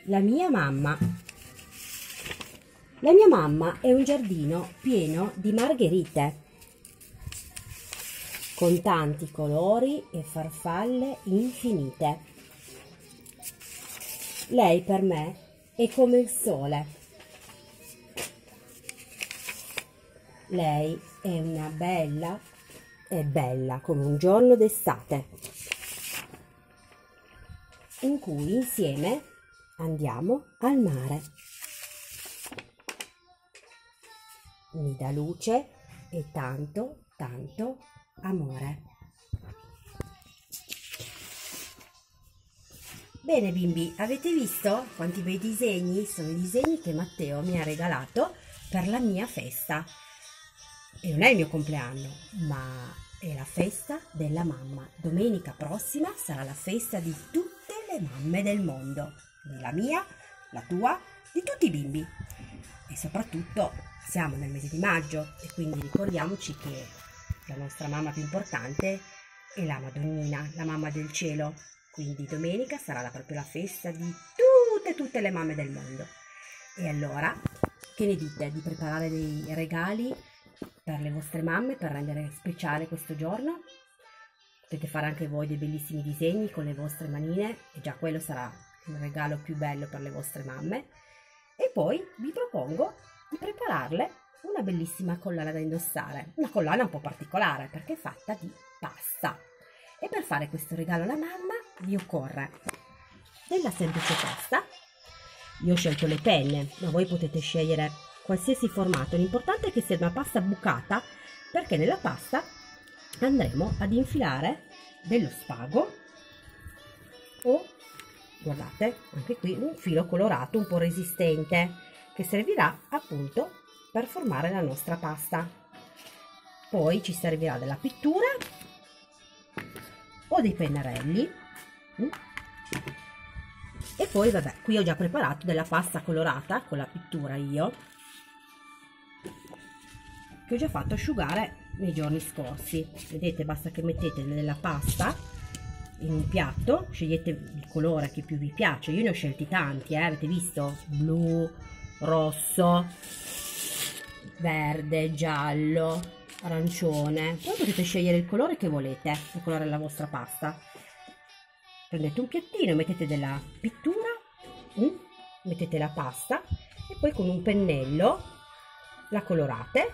La mia mamma. La mia mamma è un giardino pieno di margherite, con tanti colori e farfalle infinite. Lei per me è come il sole. Lei è bella come un giorno d'estate, in cui insieme andiamo al mare. Mi dà luce e tanto, tanto amore. Bene bimbi, avete visto quanti bei disegni? Sono i disegni che Matteo mi ha regalato per la mia festa. E non è il mio compleanno, ma è la festa della mamma. Domenica prossima sarà la festa di tutte le mamme del mondo. La mia, la tua, di tutti i bimbi. E soprattutto siamo nel mese di maggio e quindi ricordiamoci che la nostra mamma più importante è la Madonnina, la mamma del cielo. Quindi domenica sarà proprio la festa di tutte le mamme del mondo. E allora, che ne dite di preparare dei regali per le vostre mamme, per rendere speciale questo giorno? Potete fare anche voi dei bellissimi disegni con le vostre manine e già quello sarà il regalo più bello per le vostre mamme. E poi vi propongo di prepararle una bellissima collana da indossare, una collana un po' particolare perché è fatta di pasta. E per fare questo regalo alla mamma vi occorre della semplice pasta. Io ho scelto le penne, ma voi potete scegliere qualsiasi formato. L'importante è che sia una pasta bucata, perché nella pasta andremo ad infilare dello spago o, guardate, anche qui un filo colorato un po' resistente che servirà appunto per formare la nostra pasta. Poi ci servirà della pittura o dei pennarelli e poi vabbè, qui ho già preparato della pasta colorata con la pittura io, che ho già fatto asciugare nei giorni scorsi. Vedete, basta che mettete della pasta in un piatto, scegliete il colore che più vi piace. Io ne ho scelti tanti, avete visto? Blu, rosso, verde, giallo, arancione. Poi potete scegliere il colore che volete, il colore della vostra pasta. Prendete un piattino, mettete della pittura, mettete la pasta e poi con un pennello la colorate.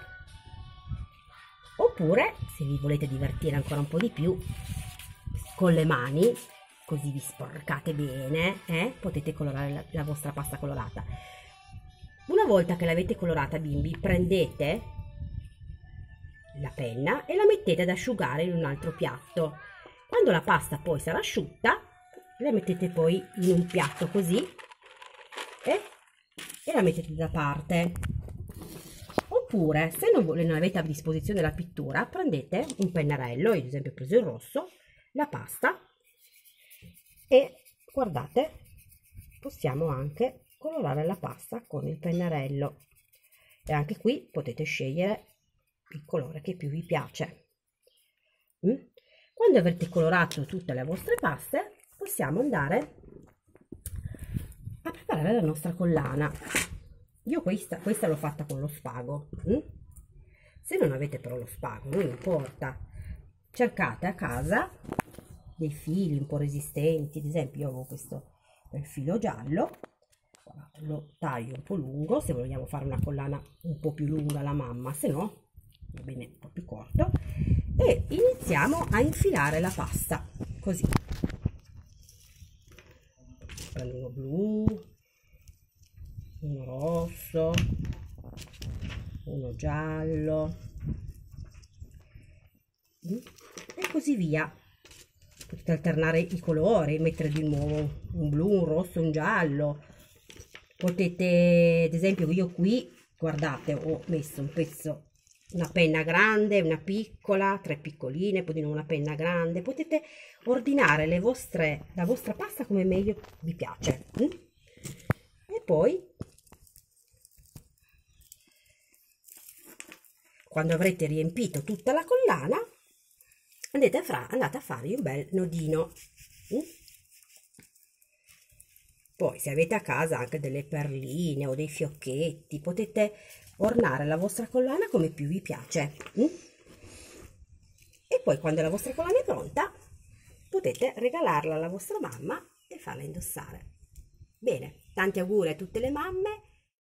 Oppure, se vi volete divertire ancora un po' di più, con le mani, così vi sporcate bene, potete colorare la vostra pasta colorata. Una volta che l'avete colorata, bimbi, prendete la penna e la mettete ad asciugare in un altro piatto. Quando la pasta poi sarà asciutta, la mettete poi in un piatto così e la mettete da parte. Oppure, se non avete a disposizione la pittura, prendete un pennarello, io ad esempio ho preso il rosso, la pasta e guardate, possiamo anche colorare la pasta con il pennarello. E anche qui potete scegliere il colore che più vi piace. Quando avrete colorato tutte le vostre paste, possiamo andare a preparare la nostra collana. Io questa l'ho fatta con lo spago. Se non avete però lo spago, non importa, cercate a casa dei fili un po' resistenti. Ad esempio io avevo questo filo giallo, lo taglio un po' lungo se vogliamo fare una collana un po' più lunga alla mamma, se no va bene un po' più corto, e iniziamo a infilare la pasta così. Prendo uno blu, uno rosso, uno giallo e così via. Potete alternare i colori, mettere di nuovo un blu, un rosso, un giallo. Potete, ad esempio, io qui, guardate, ho messo un pezzo, una penna grande, una piccola, 3 piccoline, poi di nuovo una penna grande. Potete ordinare la vostra pasta come meglio vi piace. E poi, quando avrete riempito tutta la collana, andate a fargli un bel nodino. Poi se avete a casa anche delle perline o dei fiocchetti, potete ornare la vostra collana come più vi piace. E poi quando la vostra collana è pronta, potete regalarla alla vostra mamma e farla indossare. Bene, tanti auguri a tutte le mamme